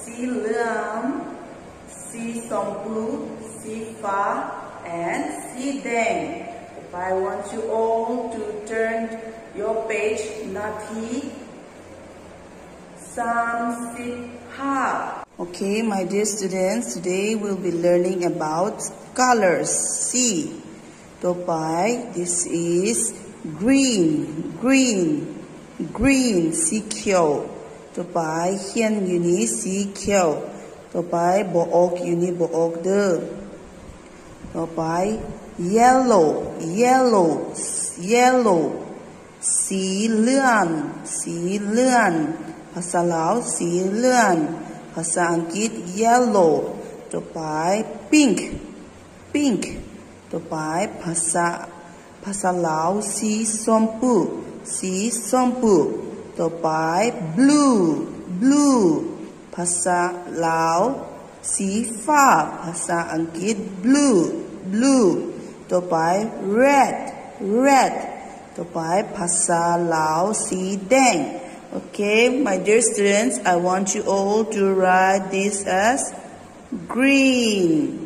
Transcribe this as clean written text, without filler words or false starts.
สีเหลืองสีชมพูสีฟ้า and สีแดง I want you all to turn your page นาที35 Okay, my dear students, today we'll be learning about colors. See, ต่อไป this is green,สีเขียวต่อไปเขียนอยู่นี่สีเขียวต่อไปบ่ออกอยู่นี่บ่ออกเด้อต่อไป yellow สีเหลืองภาษาลาวสีเหลืองภาษาอังกฤษ yellow ต่อไป pink ต่อไปภาษาลาวสีชมพูต่อไป blue ภาษาลาวสีฟ้าภาษาอังกฤษ blue ต่อไป red ต่อไปภาษาลาวสีแดง Okay, my dear students, I want you all to write this as green.